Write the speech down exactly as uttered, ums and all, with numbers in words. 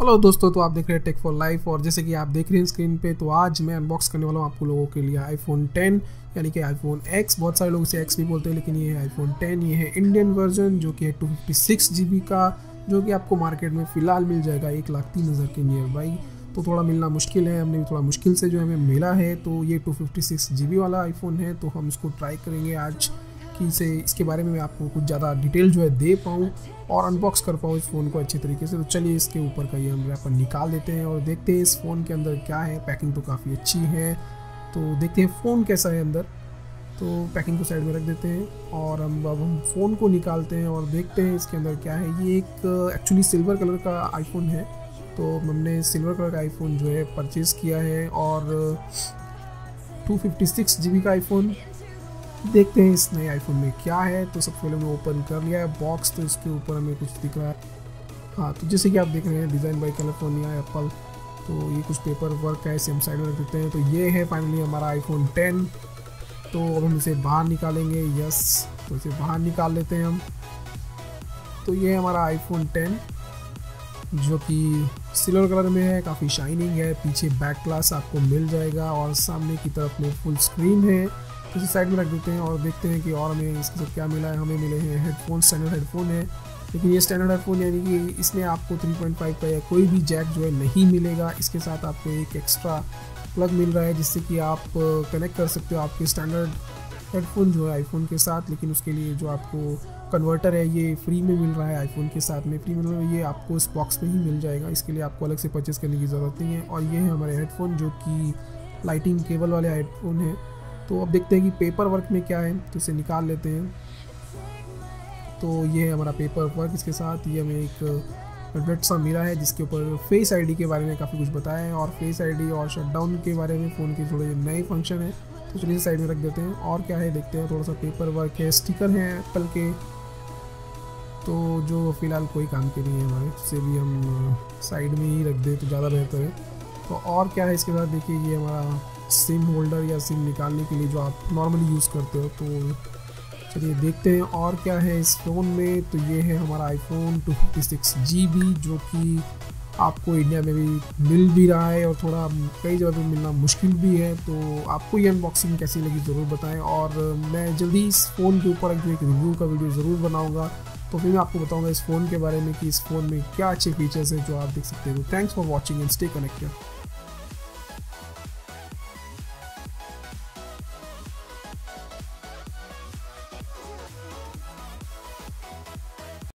Hello दोस्तों, तो आप देख रहे हैं टेक फॉर लाइफ। और जैसे कि आप देख रहे हैं स्क्रीन पे, तो आज मैं अनबॉक्स करने वाला हूँ आपको लोगों के लिए आईफोन टेन यानी कि आईफोन एक्स। बहुत सारे लोग इसे एक्स भी बोलते हैं, लेकिन ये है आईफोन टेन। ये है इंडियन वर्जन जो कि है two fifty six G B का, जो कि आपको मार्केट में फ़िलहाल मिल जाएगा एक लाख तीन हज़ार के नियर बाई। तो थोड़ा मिलना मुश्किल है, हमने भी थोड़ा मुश्किल से जो हमें मिला है। तो ये two fifty six G B वाला आईफोन है, तो हम इसको ट्राई करेंगे आज कि इसे इसके बारे में मैं आपको कुछ ज़्यादा डिटेल जो है दे पाऊँ और अनबॉक्स कर पाऊँ इस फ़ोन को अच्छे तरीके से। तो चलिए इसके ऊपर का ये हम रैपर निकाल देते हैं और देखते हैं इस फ़ोन के अंदर क्या है। पैकिंग तो काफ़ी अच्छी है, तो देखते हैं फ़ोन कैसा है अंदर। तो पैकिंग को साइड में रख देते हैं और हम अब हम फ़ोन को निकालते हैं और देखते हैं इसके अंदर क्या है। ये एक एक्चुअली सिल्वर कलर का आईफोन है, तो हमने सिल्वर कलर का आईफोन जो है परचेज़ किया है। और two fifty six G B का आईफोन, देखते हैं इस नए आईफोन में क्या है। तो सबसे पहले हमने ओपन कर लिया है बॉक्स, तो इसके ऊपर हमें कुछ दिख रहा है। हाँ, तो जैसे कि आप देख रहे हैं डिज़ाइन बाय कैलिफोर्निया एप्पल। तो ये कुछ पेपर वर्क है, इसे हम साइड में रख देते हैं। तो ये है फाइनली हमारा आईफोन टेन। तो अब हम इसे बाहर निकालेंगे। यस, तो इसे बाहर निकाल लेते हैं हम। तो ये है हमारा आईफोन टेन जो कि सिल्वर कलर में है, काफ़ी शाइनिंग है। पीछे बैक ग्लास आपको मिल जाएगा और सामने की तरफ में फुल स्क्रीन है। तो इसे साइड में रख देते हैं और देखते हैं कि और हमें इसके साथ क्या मिला है। हमें मिले हैं हेडफोन, स्टैंडर्ड हेडफोन है, लेकिन ये स्टैंडर्ड हेडफोन यानी कि इसमें आपको थ्री पॉइंट फाइव का या कोई भी जैक जो है नहीं मिलेगा। इसके साथ आपको एक एक्स्ट्रा प्लग मिल रहा है जिससे कि आप कनेक्ट कर सकते हो आपके स्टैंडर्ड हेडफोन जो है आईफोन के साथ। लेकिन उसके लिए जो आपको कन्वर्टर है ये फ्री में मिल रहा है, आईफोन के साथ में फ्री मिल रहा है। ये आपको इस बॉक्स में ही मिल जाएगा, इसके लिए आपको अलग से परचेज़ करने की ज़रूरत नहीं है। और ये है हमारे हेडफोन जो कि लाइटिंग केबल वाले हेडफोन है। तो अब देखते हैं कि पेपर वर्क में क्या है, तो इसे निकाल लेते हैं। तो ये है हमारा पेपर वर्क। इसके साथ ये हमें एक एड्रेस सा मिला है जिसके ऊपर फेस आईडी के बारे में काफ़ी कुछ बताया है, और फेस आईडी और शटडाउन के बारे में फ़ोन के थोड़े नए फंक्शन है। तो चलिए साइड में रख देते हैं। और क्या है देखते हैं। थोड़ा सा पेपर वर्क है, स्टिकर हैं एप्पल के, तो जो फ़िलहाल कोई काम के नहीं है हमारे, उससे भी हम साइड में ही रख दें तो ज़्यादा बेहतर है। तो और क्या है इसके साथ देखिए, ये हमारा सिम होल्डर या सिम निकालने के लिए जो आप नॉर्मली यूज़ करते हो। तो चलिए देखते हैं और क्या है इस फ़ोन में। तो ये है हमारा iPhone two fifty six G B जो कि आपको इंडिया में भी मिल भी रहा है और थोड़ा कई जगह पे मिलना मुश्किल भी है। तो आपको ये अनबॉक्सिंग कैसी लगी ज़रूर बताएं, और मैं जल्दी इस फ़ोन के ऊपर जो एक रिव्यू का वीडियो ज़रूर बनाऊँगा। तो फिर मैं आपको बताऊँगा इस फ़ोन के बारे में कि इस फ़ोन में क्या अच्छे फीचर्स हैं जो आप देख सकते हो। Thanks for watching and stay connected.